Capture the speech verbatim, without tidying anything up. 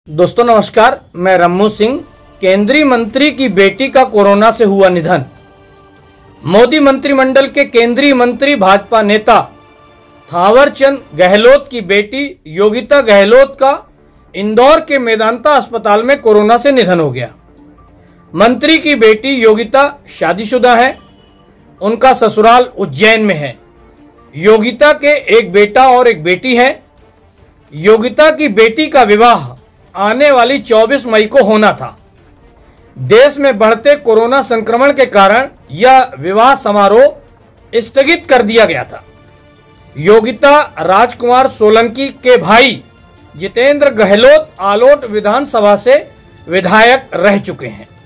दोस्तों नमस्कार, मैं रम्मू सिंह। केंद्रीय मंत्री की बेटी का कोरोना से हुआ निधन। मोदी मंत्रिमंडल के केंद्रीय मंत्री भाजपा नेता थावरचंद गहलोत की बेटी योगिता गहलोत का इंदौर के मेदांता अस्पताल में कोरोना से निधन हो गया। मंत्री की बेटी योगिता शादीशुदा है। उनका ससुराल उज्जैन में है। योगिता के एक बेटा और एक बेटी है। योगिता की बेटी का विवाह आने वाली चौबीस मई को होना था। देश में बढ़ते कोरोना संक्रमण के कारण यह विवाह समारोह स्थगित कर दिया गया था। योगिता राजकुमार सोलंकी के भाई जितेंद्र गहलोत आलोट विधानसभा से विधायक रह चुके हैं।